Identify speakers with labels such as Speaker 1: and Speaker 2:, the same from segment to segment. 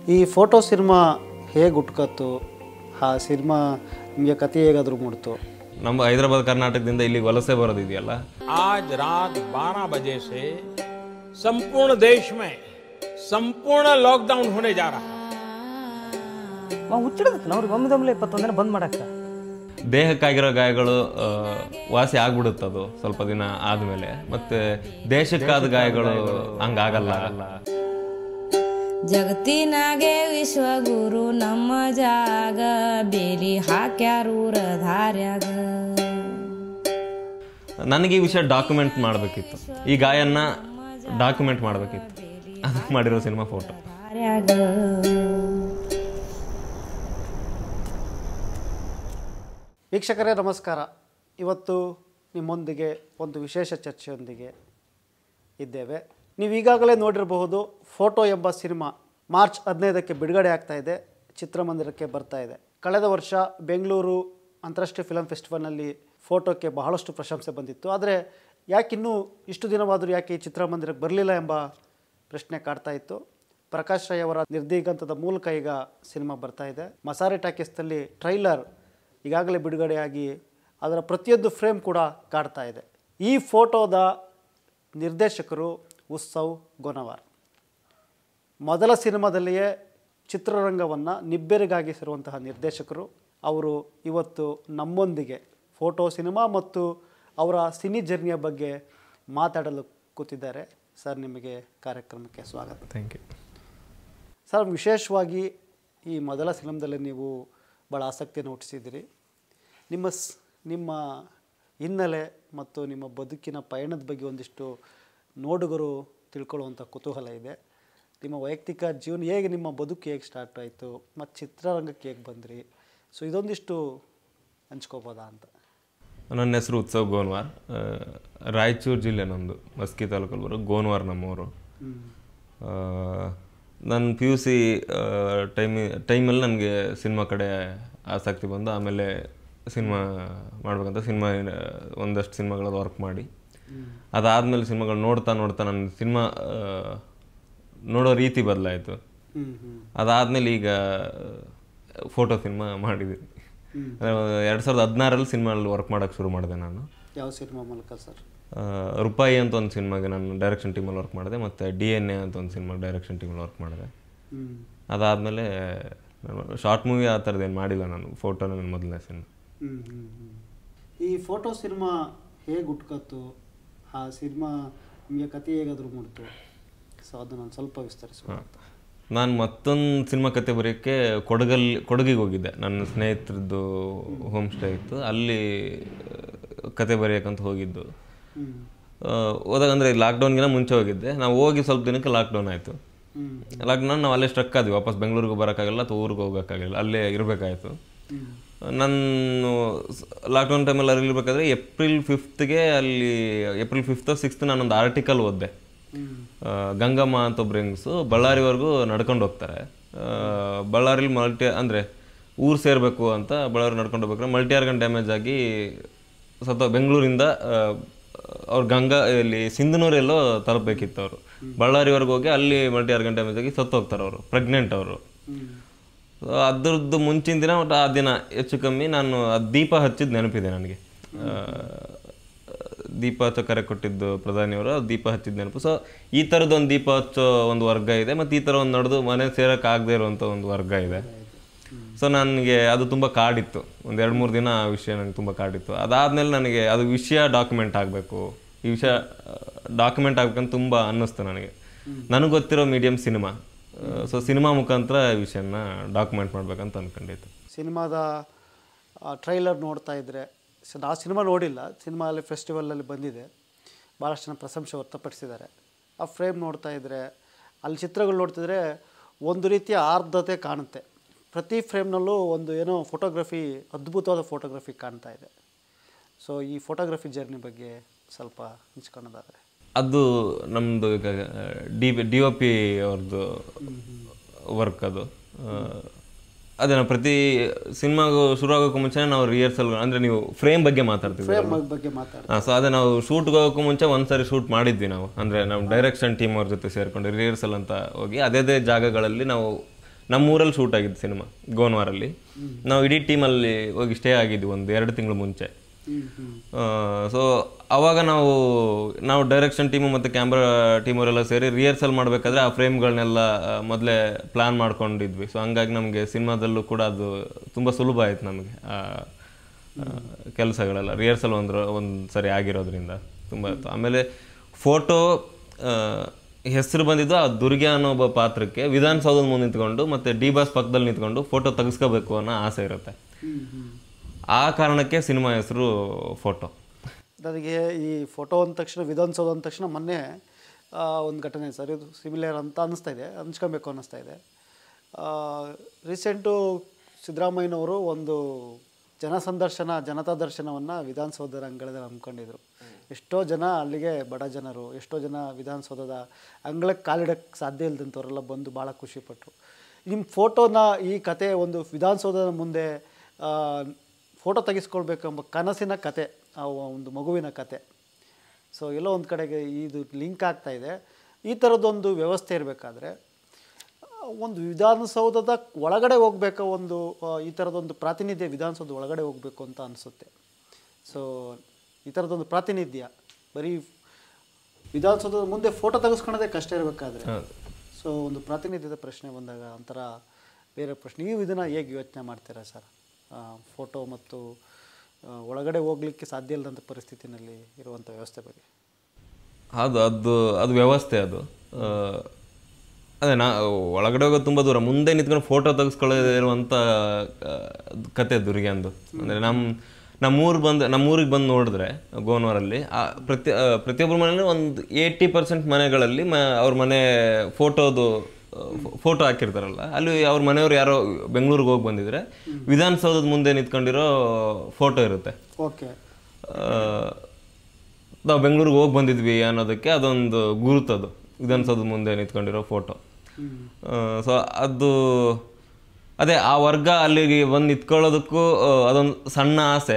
Speaker 1: ಈ photo cinema ಹೇಗೆ ಹುಟ್ಕತ್ತು, ಆ ಸಿನಿಮಾ ನಿಮಗೆ ಕತೆ ಹೇಗಾದರೂ ಮೂಡ್ತು?
Speaker 2: ನಮ್ಮ ಹೈದರಾಬಾದ್ ಕರ್ನಾಟಕದಿಂದ ಇಲ್ಲಿಗೆ ವಲಸೆ ಬರೋದಿದೆಯಲ್ಲ,
Speaker 3: आज रात 12 बजे से संपूर्ण देश में संपूर्ण लॉकडाउन होने जा रहा है.
Speaker 4: ಹುಚ್ಚಿಡದಕ್ಕೆ ಅವ್ರಿಗೆ ಒಮ್ಮೆದೊಮ್ಮೆಲೆ 21 ದಿನ ಬಂದ್ ಮಾಡಕ್ಕ
Speaker 2: ದೇಹಕ್ಕಾಗಿರೋ ಗಾಯಗಳು ವಾಸಿ ಆಗ್ಬಿಡುತ್ತದು ಸ್ವಲ್ಪ ದಿನ ಆದಮೇಲೆ. ಮತ್ತೆ ದೇಶಕ್ಕಾದ ಗಾಯಗಳು ಹಂಗಾಗಲ್ಲ.
Speaker 5: ಜಗತ್ತಿನಾಗೆ ವಿಶ್ವಗುರು ನಮ್ಮ ಜಾಗ ಬೇಲಿ ಹಾಕ್ಯಾರೂರ ಧಾರ್ಯಾಗ.
Speaker 2: ನನಗೆ ಈ ವಿಷಯ ಡಾಕ್ಯುಮೆಂಟ್ ಮಾಡಬೇಕಿತ್ತು, ಈ ಗಾಯನ್ನ ಡಾಕ್ಯುಮೆಂಟ್ ಮಾಡಬೇಕಿತ್ತು. ಅದು ಮಾಡಿರೋ ಸಿನಿಮಾ ಫೋಟೋ.
Speaker 1: ವೀಕ್ಷಕರೇ ನಮಸ್ಕಾರ. ಇವತ್ತು ನಿಮ್ಮೊಂದಿಗೆ ಒಂದು ವಿಶೇಷ ಚರ್ಚೆಯೊಂದಿಗೆ ಇದ್ದೇವೆ. ನೀವು ಈಗಾಗಲೇ ನೋಡಿರಬಹುದು, ಫೋಟೋ ಎಂಬ ಸಿನಿಮಾ ಮಾರ್ಚ್ 15ಕ್ಕೆ ಬಿಡುಗಡೆ ಆಗ್ತಾ ಇದೆ, ಚಿತ್ರಮಂದಿರಕ್ಕೆ ಬರ್ತಾ ಇದೆ. ಕಳೆದ ವರ್ಷ ಬೆಂಗಳೂರು ಅಂತಾರಾಷ್ಟ್ರೀಯ ಫಿಲಮ್ ಫೆಸ್ಟಿವಲ್ನಲ್ಲಿ ಫೋಟೋಕ್ಕೆ ಬಹಳಷ್ಟು ಪ್ರಶಂಸೆ ಬಂದಿತ್ತು. ಆದರೆ ಯಾಕಿನ್ನೂ ಇಷ್ಟು ದಿನವಾದರೂ ಯಾಕೆ ಈ ಚಿತ್ರಮಂದಿರಕ್ಕೆ ಬರಲಿಲ್ಲ ಎಂಬ ಪ್ರಶ್ನೆ ಕಾಡ್ತಾ ಇತ್ತು. ಪ್ರಕಾಶ್ ರೈ ಅವರ ನಿರ್ದೇಶನದ ಮೂಲಕ ಈಗ ಸಿನಿಮಾ ಬರ್ತಾ ಇದೆ. ಮಸಾರಿ ಟಾಕೀಸ್ನಲ್ಲಿ ಟ್ರೈಲರ್ ಈಗಾಗಲೇ ಬಿಡುಗಡೆಯಾಗಿ ಅದರ ಪ್ರತಿಯೊಂದು ಫ್ರೇಮ್ ಕೂಡ ಕಾಡ್ತಾ ಇದೆ. ಈ ಫೋಟೋದ ನಿರ್ದೇಶಕರು ಉತ್ಸವ್ ಗೋನವಾರ್. ಮೊದಲ ಸಿನಿಮಾದಲ್ಲಿಯೇ ಚಿತ್ರರಂಗವನ್ನು ನಿಬ್ಬೆರಗಾಗಿಸಿರುವಂತಹ ನಿರ್ದೇಶಕರು ಅವರು ಇವತ್ತು ನಮ್ಮೊಂದಿಗೆ ಫೋಟೋ ಸಿನಿಮಾ ಮತ್ತು ಅವರ ಸಿನಿ ಜರ್ನಿಯ ಬಗ್ಗೆ ಮಾತಾಡಲು ಕೂತಿದ್ದಾರೆ. ಸರ್, ನಿಮಗೆ ಕಾರ್ಯಕ್ರಮಕ್ಕೆ ಸ್ವಾಗತ.
Speaker 2: Thank you
Speaker 1: sir. ವಿಶೇಷವಾಗಿ ಈ ಮೊದಲ ಸಿನಿಮಾದಲ್ಲಿ ನೀವು ಭಾಳ ಆಸಕ್ತಿಯನ್ನು ಹುಟ್ಟಿಸಿದ್ದೀರಿ. ನಿಮ್ಮ ಹಿನ್ನೆಲೆ ಮತ್ತು ನಿಮ್ಮ ಬದುಕಿನ ಪಯಣದ ಬಗ್ಗೆ ಒಂದಿಷ್ಟು ನೋಡುಗರು ತಿಳ್ಕೊಳ್ಳುವಂಥ ಕುತೂಹಲ ಇದೆ. ನಿಮ್ಮ ವೈಯಕ್ತಿಕ ಜೀವನ ಹೇಗೆ, ನಿಮ್ಮ ಬದುಕು ಹೇಗೆ ಸ್ಟಾರ್ಟ್ ಆಯಿತು ಮತ್ತು ಚಿತ್ರರಂಗಕ್ಕೆ ಹೇಗೆ ಬಂದ್ರಿ, ಸೊ ಇದೊಂದಿಷ್ಟು ಹಂಚ್ಕೋಬೋದಾ ಅಂತ.
Speaker 2: ನನ್ನ ಹೆಸರು ಉತ್ಸವ್ ಗೋನ್ವಾರ್. ರಾಯಚೂರು ಜಿಲ್ಲೆ ನಮ್ಮದು, ಮಸ್ಕಿ ತಾಲೂಕಲ್ಲಿ ಬರೋ ಗೋನ್ವಾರ್ ನಮ್ಮವರು. ನನ್ನ PUC ಟೈಮಲ್ಲಿ ನನಗೆ ಸಿನಿಮಾ ಕಡೆ ಆಸಕ್ತಿ ಬಂದು ಆಮೇಲೆ ಸಿನಿಮಾ ಮಾಡ್ಬೇಕಂತ ಒಂದಷ್ಟು ಸಿನಿಮಾಗಳಲ್ಲಿ ವರ್ಕ್ ಮಾಡಿ, ಅದಾದಮೇಲೆ ಸಿನಿಮಾಗಳು ನೋಡ್ತಾ ನನ್ನ ಸಿನಿಮಾ ನೋಡೋ ರೀತಿ ಬದಲಾಯಿತು. ಅದಾದಮೇಲೆ ಈಗ ಫೋಟೋ ಸಿನಿಮಾ ಮಾಡಿದ್ದೀನಿ. 2016ರಲ್ಲಿ ಸಿನಿಮಾಲ್ಲಿ ವರ್ಕ್ ಮಾಡೋಕ್ಕೆ ಶುರು ಮಾಡಿದೆ ನಾನು.
Speaker 1: ಯಾವ ಸಿನಿಮಾ ಮೂಲಕ ಸರ್?
Speaker 2: ರೂಪಾಯಿ ಅಂತ ಒಂದು ಸಿನಿಮಾಗೆ ನಾನು ಡೈರೆಕ್ಷನ್ ಟೀಮಲ್ಲಿ ವರ್ಕ್ ಮಾಡಿದೆ, ಮತ್ತು DNA ಅಂತ ಒಂದು ಸಿನಿಮಾಗೆ ಡೈರೆಕ್ಷನ್ ಟೀಮಲ್ಲಿ ವರ್ಕ್ ಮಾಡಿದೆ. ಅದಾದಮೇಲೆ ನಾನು ಶಾರ್ಟ್ ಮೂವಿ ಆ ಥರದ್ದೇನು ಮಾಡಿಲ್ಲ. ನಾನು ಫೋಟೋ ನನ್ನ ಮೊದಲನೇ ಸಿನಿಮಾ.
Speaker 1: ಈ ಫೋಟೋ ಸಿನಿಮಾ ಹೇಗೆ ಹುಟ್ಕತ್ತು, ಆ ಸಿನಿಮಾ ನಿಮಗೆ ಕತೆ ಹೇಗಾದರೂ ಮೂಡ್ತು, ಸೊ ಅದು ನಾನು ಸ್ವಲ್ಪ ವಿಸ್ತರಿಸುವ.
Speaker 2: ನಾನು ಮತ್ತೊಂದು ಸಿನಿಮಾ ಕತೆ ಬರೆಯೋಕ್ಕೆ ಕೊಡಗಿಗೆ ಹೋಗಿದ್ದೆ. ನನ್ನ ಸ್ನೇಹಿತರದ್ದು ಹೋಮ್ ಸ್ಟೇ ಇತ್ತು, ಅಲ್ಲಿ ಕತೆ ಬರೆಯೋಕ್ಕಂತ ಹೋಗಿದ್ದು. ಹೋದಾಗ ಅಂದರೆ ಲಾಕ್ಡೌನ್ಗಿನ ಮುಂಚೆ ಹೋಗಿದ್ದೆ. ನಾವು ಹೋಗಿ ಸ್ವಲ್ಪ ದಿನಕ್ಕೆ ಲಾಕ್ಡೌನ್ ಆಯಿತು. ಲಾಕ್ಡೌನ್ ನಾವು ಅಲ್ಲೇ ಸ್ಟ್ರಕ್ ಆದ್ವಿ. ವಾಪಸ್ ಬೆಂಗಳೂರಿಗೆ ಬರೋಕ್ಕಾಗಲ್ಲ ಅಥವಾ ಊರಿಗೆ ಹೋಗೋಕ್ಕಾಗಲ್ಲ, ಅಲ್ಲೇ ಇರಬೇಕಾಯಿತು. ನಾನು ಲಾಕ್ಡೌನ್ ಟೈಮಲ್ಲಿ ಅಲ್ಲಿ ಇರಬೇಕಾದ್ರೆ ಏಪ್ರಿಲ್ 5th 6th ನಾನೊಂದು ಆರ್ಟಿಕಲ್ ಓದಿದೆ. ಗಂಗಮ್ಮ ಅಂತ ಒಬ್ರು ಹೆಂಗಸು ಬಳ್ಳಾರಿವರೆಗೂ ನಡ್ಕೊಂಡು ಹೋಗ್ತಾರೆ. ಬಳ್ಳಾರಿಲಿ ಊರು ಸೇರಬೇಕು ಅಂತ ಬಳ್ಳಾರಿ ನಡ್ಕೊಂಡು ಹೋಗ್ಬೇಕಾದ್ರೆ ಮಲ್ಟಿ ಆರ್ಗನ್ ಡ್ಯಾಮೇಜ್ ಆಗಿ ಬೆಂಗಳೂರಿಂದ ಅವ್ರು ಇಲ್ಲಿ ಸಿಂಧನೂರೆಲ್ಲೋ ತಲುಪಬೇಕಿತ್ತು. ಅವರು ಬಳ್ಳಾರಿವರೆಗೆ ಹೋಗಿ ಅಲ್ಲಿ ಮಲ್ಟಿ ಆರ್ಗನ್ ಡ್ಯಾಮೇಜ್ ಆಗಿ ಸತ್ತು ಹೋಗ್ತಾರೆ. ಅವರು ಪ್ರೆಗ್ನೆಂಟ್. ಅವರು ಅದ್ರದ್ದು ಮುಂಚಿನ ದಿನ ಒಟ್ಟು ಆ ದಿನ ಹೆಚ್ಚು ಕಮ್ಮಿ ನಾನು ದೀಪ ಹಚ್ಚಿದ ನೆನಪಿದೆ ನನಗೆ. ದೀಪ ಹಚ್ಚೋ ಕರೆ ಕೊಟ್ಟಿದ್ದು ಪ್ರಧಾನಿಯವರು, ದೀಪ ಹಚ್ಚಿದ ನೆನಪು. ಸೊ ಈ ಥರದ್ದೊಂದು ದೀಪ ಹಚ್ಚೋ ಒಂದು ವರ್ಗ ಇದೆ, ಮತ್ತು ಈ ಥರ ಒಂದು ನಡೆದು ಮನೆ ಸೇರೋಕ್ಕಾಗದೇ ಇರುವಂಥ ಒಂದು ವರ್ಗ ಇದೆ. ಸೊ ನನಗೆ ಅದು ತುಂಬ ಕಾಡಿತ್ತು. ಒಂದು 2-3 ದಿನ ಆ ವಿಷಯ ನನಗೆ ತುಂಬ ಕಾಡಿತ್ತು. ಅದಾದಮೇಲೆ ನನಗೆ ಅದು ವಿಷಯ ಡಾಕ್ಯುಮೆಂಟ್ ಆಗಬೇಕು, ಈ ವಿಷಯ ಡಾಕ್ಯುಮೆಂಟ್ ಆಗ್ಬೇಕಂತ ತುಂಬ ಅನ್ನಿಸ್ತು ನನಗೆ. ನನಗೆ ಗೊತ್ತಿರೋ ಮೀಡಿಯಮ್ ಸಿನಿಮಾ. ಸೊ ಸಿನಿಮಾ ಮುಖಾಂತರ ಈ ವಿಷಯನ ಡಾಕ್ಯುಮೆಂಟ್ ಮಾಡ್ಬೇಕಂತ ಅಂದ್ಕೊಂಡಿತ್ತು.
Speaker 1: ಸಿನಿಮಾದ ಟ್ರೈಲರ್ ನೋಡ್ತಾ ಇದ್ದರೆ, ಆ ಸಿನಿಮಾ ನೋಡಿಲ್ಲ, ಸಿನಿಮಾ ಅಲ್ಲಿ ಫೆಸ್ಟಿವಲಲ್ಲಿ ಬಂದಿದೆ, ಭಾಳಷ್ಟು ಜನ ಪ್ರಶಂಸೆ ವ್ಯಕ್ತಪಡಿಸಿದ್ದಾರೆ. ಆ ಫ್ರೇಮ್ ನೋಡ್ತಾ ಇದ್ದರೆ, ಅಲ್ಲಿ ಚಿತ್ರಗಳು ನೋಡ್ತಿದ್ರೆ ಒಂದು ರೀತಿಯ ಆರ್ದ್ರತೆ ಕಾಣುತ್ತೆ. ಪ್ರತಿ ಫ್ರೇಮ್ನಲ್ಲೂ ಒಂದು ಏನೋ ಫೋಟೋಗ್ರಫಿ, ಅದ್ಭುತವಾದ ಫೋಟೋಗ್ರಫಿ ಕಾಣ್ತಾ ಇದೆ. ಸೊ ಈ ಫೋಟೋಗ್ರಫಿ ಜರ್ನಿ ಬಗ್ಗೆ ಸ್ವಲ್ಪ ಹಂಚ್ಕೊಳ್ಳೋದಾದರೆ.
Speaker 2: ಅದು ನಮ್ಮದು ಈಗ DOP ಅವ್ರದ್ದು ವರ್ಕ್. ಅದು ಅದೇ ನಾವು ಪ್ರತಿ ಸಿನಿಮಾಗೂ ಶುರು ಆಗೋಕ್ಕೂ ಮುಂಚೆ ನಾವು ರಿಹರ್ಸಲ್ ಅಂದರೆ ನೀವು ಫ್ರೇಮ್ ಬಗ್ಗೆ ಮಾತಾಡ್ತೀವಿ. ಸೊ ಅದೇ ನಾವು ಶೂಟ್ಗೆ ಹೋಗೋಕ್ಕೂ ಮುಂಚೆ ಒಂದ್ಸರಿ ಶೂಟ್ ಮಾಡಿದ್ವಿ ನಾವು. ಅಂದರೆ ನಾವು ಡೈರೆಕ್ಷನ್ ಟೀಮ್ ಅವ್ರ ಜೊತೆ ಸೇರಿಕೊಂಡು ರಿಹರ್ಸಲ್ ಅಂತ ಹೋಗಿ ಅದೇ ಜಾಗಗಳಲ್ಲಿ ನಾವು ನಮ್ಮೂರಲ್ಲಿ ಶೂಟ್ ಆಗಿದ್ದು ಸಿನಿಮಾ ಗೋನ್ವಾರಲ್ಲಿ. ನಾವು ಇಡೀ ಟೀಮಲ್ಲಿ ಹೋಗಿ ಸ್ಟೇ ಆಗಿದ್ವಿ 1-2 ತಿಂಗಳು ಮುಂಚೆ. ಸೊ ಅವಾಗ ನಾವು ಡೈರೆಕ್ಷನ್ ಟೀಮು ಮತ್ತು ಕ್ಯಾಮ್ರಾ ಟೀಮವರೆಲ್ಲ ಸೇರಿ ರಿಹರ್ಸಲ್ ಮಾಡಬೇಕಾದ್ರೆ ಆ ಫ್ರೇಮ್ಗಳನ್ನೆಲ್ಲ ಮೊದಲೇ ಪ್ಲ್ಯಾನ್ ಮಾಡ್ಕೊಂಡಿದ್ವಿ. ಸೊ ಹಂಗಾಗಿ ನಮಗೆ ಸಿನಿಮಾದಲ್ಲೂ ಕೂಡ ಅದು ತುಂಬ ಸುಲಭ ಆಯಿತು ನಮಗೆ ಕೆಲಸಗಳೆಲ್ಲ. ರಿಹರ್ಸಲ್ ಒಂದು ಸರಿ ಆಗಿರೋದ್ರಿಂದ ತುಂಬ ಆಯಿತು. ಆಮೇಲೆ ಫೋಟೋ ಹೆಸರು ಬಂದಿದ್ದು ಆ ದುರ್ಗೆ ಅನ್ನೋ ಒಬ್ಬ ಪಾತ್ರಕ್ಕೆ ವಿಧಾನಸೌಧದ ಮುಂದೆ ನಿಂತ್ಕೊಂಡು ಮತ್ತು ಡಿ ಬಾಸ್ ಪಕ್ಕದಲ್ಲಿ ನಿಂತ್ಕೊಂಡು ಫೋಟೋ ತೆಗೆಸ್ಕೋಬೇಕು ಅನ್ನೋ ಆಸೆ ಇರುತ್ತೆ. ಆ ಕಾರಣಕ್ಕೆ ಸಿನಿಮಾ ಹೆಸರು ಫೋಟೋ.
Speaker 1: ನನಗೆ ಈ ಫೋಟೋ ಅಂದ ತಕ್ಷಣ, ವಿಧಾನಸೌಧ ಅಂದ ತಕ್ಷಣ ಮೊನ್ನೆ ಒಂದು ಘಟನೆ ಸರ್, ಇದು ಸಿಮಿಲರ್ ಅಂತ ಹಂಚ್ಕೊಬೇಕು ಅನ್ನಿಸ್ತಾ ಇದೆ. ರೀಸೆಂಟು ಸಿದ್ದರಾಮಯ್ಯನವರು ಒಂದು ಜನತಾ ದರ್ಶನವನ್ನು ವಿಧಾನಸೌಧದ ಅಂಗಳದಲ್ಲಿ ಹಮ್ಮಿಕೊಂಡಿದ್ರು. ಎಷ್ಟೋ ಜನ ಅಲ್ಲಿಗೆ ಬಡ ಜನರು, ಎಷ್ಟೋ ಜನ ವಿಧಾನಸೌಧದ ಅಂಗಳಕ್ಕೆ ಕಾಲಿಡೋಕ್ಕೆ ಸಾಧ್ಯ ಇಲ್ಲದಂಥವರೆಲ್ಲ ಬಂದು ಭಾಳ ಖುಷಿಪಟ್ಟರು. ನಿಮ್ಮ ಫೋಟೋನ, ಈ ಕತೆ ಒಂದು ವಿಧಾನಸೌಧದ ಮುಂದೆ ಫೋಟೋ ತೆಗೆಸ್ಕೊಳ್ಬೇಕೆಂಬ ಕನಸಿನ ಕತೆ, ಆ ಒಂದು ಮಗುವಿನ ಕತೆ. ಸೊ ಎಲ್ಲೋ ಒಂದು ಕಡೆಗೆ ಇದು ಲಿಂಕ್ ಆಗ್ತಾಯಿದೆ. ಈ ಥರದ್ದೊಂದು ವ್ಯವಸ್ಥೆ ಇರಬೇಕಾದ್ರೆ ಒಂದು ವಿಧಾನಸೌಧದ ಒಳಗಡೆ ಹೋಗಬೇಕು, ಒಂದು ಈ ಥರದೊಂದು ಪ್ರಾತಿನಿಧ್ಯ ವಿಧಾನಸೌಧ ಒಳಗಡೆ ಹೋಗಬೇಕು ಅಂತ ಅನಿಸುತ್ತೆ. ಸೊ ಈ ಥರದೊಂದು ಪ್ರಾತಿನಿಧ್ಯ ಬರೀ ವಿಧಾನಸೌಧದ ಮುಂದೆ ಫೋಟೋ ತೆಗೆಸ್ಕೊಳ್ಳೋದೇ ಕಷ್ಟ ಇರಬೇಕಾದ್ರೆ, ಸೊ ಒಂದು ಪ್ರಾತಿನಿಧ್ಯದ ಪ್ರಶ್ನೆ ಬಂದಾಗ ಒಂಥರ ಬೇರೆ ಪ್ರಶ್ನೆ. ನೀವು ಇದನ್ನು ಹೇಗೆ ಯೋಚನೆ ಮಾಡ್ತೀರಾ ಸರ್? ಫೋಟೋ ಮತ್ತು ಒಳಗಡೆ ಹೋಗ್ಲಿಕ್ಕೆ ಸಾಧ್ಯ ಇಲ್ಲದಂಥ ಪರಿಸ್ಥಿತಿನಲ್ಲಿ ಇರುವಂಥ ವ್ಯವಸ್ಥೆ ಬಗ್ಗೆ.
Speaker 2: ಅದು ವ್ಯವಸ್ಥೆ. ಅದೇ ಒಳಗಡೆ ಹೋಗೋದು ತುಂಬ ದೂರ, ಮುಂದೆ ನಿಂತ್ಕೊಂಡು ಫೋಟೋ ತೆಗೆಸ್ಕೊಳ್ಳೋದಿರುವಂಥ ಕತೆ ದುರ್ಗೆ ಅಂದು. ಅಂದರೆ ನಮ್ಮೂರಿಗೆ ಬಂದು ನೋಡಿದ್ರೆ ಗೋನ್ವಾರಲ್ಲಿ ಪ್ರತಿಯೊಬ್ಬರ ಮನೆಯಲ್ಲಿ ಒಂದು 80% ಮನೆಗಳಲ್ಲಿ ಅವ್ರ ಮನೆ ಫೋಟೋ ಹಾಕಿರ್ತಾರಲ್ಲ, ಅಲ್ಲಿ ಅವ್ರ ಮನೆಯವ್ರು ಯಾರೋ ಬೆಂಗಳೂರಿಗೆ ಹೋಗಿ ಬಂದಿದ್ರೆ ವಿಧಾನಸೌಧದ ಮುಂದೆ ನಿಂತ್ಕೊಂಡಿರೋ ಫೋಟೋ ಇರುತ್ತೆ.
Speaker 1: ಓಕೆ,
Speaker 2: ನಾವು ಬೆಂಗಳೂರಿಗೆ ಹೋಗಿ ಬಂದಿದ್ವಿ ಅನ್ನೋದಕ್ಕೆ ಅದೊಂದು ಗುರುತದು, ವಿಧಾನಸೌಧದ ಮುಂದೆ ನಿಂತ್ಕೊಂಡಿರೋ ಫೋಟೋ. ಸೊ ಅದೇ ಆ ವರ್ಗ ಅಲ್ಲಿಗೆ ಬಂದು ನಿಂತ್ಕೊಳ್ಳೋದಕ್ಕೂ ಅದೊಂದು ಸಣ್ಣ ಆಸೆ,